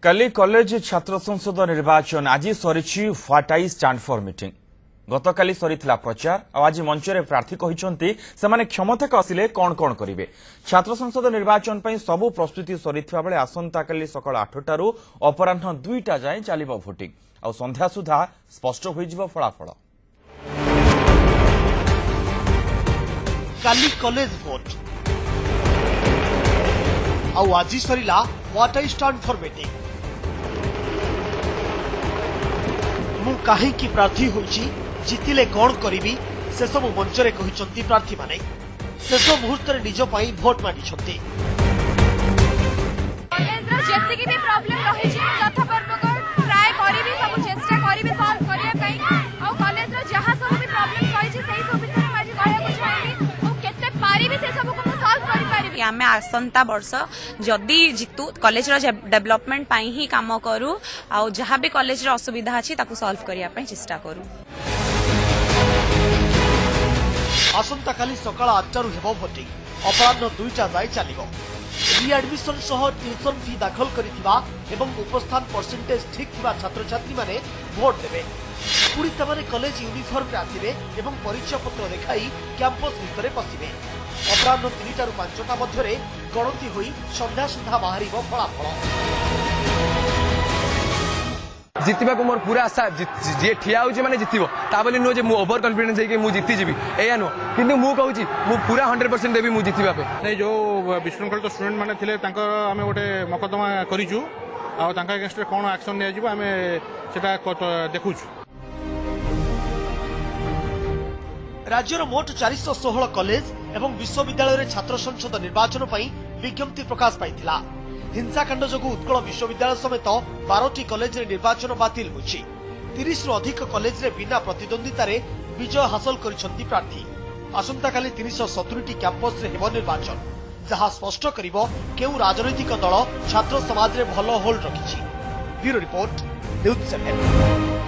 काली college छात्र संसद निर्वाचन आज सरी what I stand for meeting गतकाली सरीथिला प्रचार आज मंच रे प्रार्थी कहिसंती सेमाने क्षमताक आसिले कोन कोन करिवे। छात्र संसद निर्वाचन पई सबु प्रस्तुति सरीथिबा बेले आसंता काली सकाळ 8टारू अपराह्न 2टा जाय चलिबो भोटिंग आ संध्या सुधा स्पष्ट होइजिबो फलाफल। काली कॉलेज वोट आउ आज सरीला what I stand for meeting मु काहे की प्रार्थी होइछि जितिले कोन करिवि से सब मंचरे कहिसंती प्रार्थी माने शेष मुहूर्त रे निज पई भोट मांडिसंती। कॉलेज रो जेति की भी प्रॉब्लम रहि छि यथापूर्वक ट्राई करिवि सब चेष्टा करिवि सॉल्व करिया पई आ कॉलेज रो जहां सब भी प्रॉब्लम रहि छि सेही सब विषय माजी कहया को चाहि ओ केते पारिवि से सब को सॉल्व करि पारिवि। आमे आसंता वर्ष जदी जितु कॉलेज रो डेवलपमेंट पई ही काम करू आ जहां भी कॉलेज रो असुविधा अछि ताकू सॉल्व करिया पई चेष्टा करू। आसंता काली सकाळ 8टारू हेबो भोटिंग अपराह्न 2टा जाय चलिबो। रीएडमिशन सह ट्यूशन फी दाखल करिथिबा एवं उपस्थान परसेंटेज ठीक थिबा छात्र छात्री माने भोट देबे। पुरी तमाने कॉलेज यूनिफॉर्म रे आथिबे एवं परिचय पत्र देखाई कैंपस भितरे पसिबे। अपराह्न 3टारू 5टा मध्यरे गणति होई संध्या सुधा बाहरिबो फलाफल। जितबा को मोर पूरा आशा जे ठिया होची माने जितिबो ता बोली नो जे मु ओवर कॉन्फिडेंस है कि मु जीती जीबी एया नो किंतु मु कहूची मु पूरा 100% देबी मु जितिबा पे नहीं जो विशृंखलित स्टूडेंट माने थिले तांकर आमे गोटे मकदमा करिजु आ तांका अगेंस्ट रे कोन एक्शन ने जिवो आमे सेटा देखुछु। राज्यर मोट 416 कॉलेज एवं विश्वविद्यालय रे छात्र संसद निर्वाचन पई विज्ञप्ति प्रकाश पाइथिला। हिंसाकांड जोगु उत्कल विश्वविद्यालय समेत 12टी कॉलेज रे निर्वाचन बातिल होछि। 30 रु अधिक कॉलेज रे बिना प्रतिद्वंदिता रे विजय हासिल करिसंती प्रार्थी। आसंता काली 370टी कैंपस रे हेबो निर्वाचन जहां स्पष्ट करिवो केउ राजनैतिक दल छात्र समाज रे भलो होल्ड रखिछि। Bureau report news 7।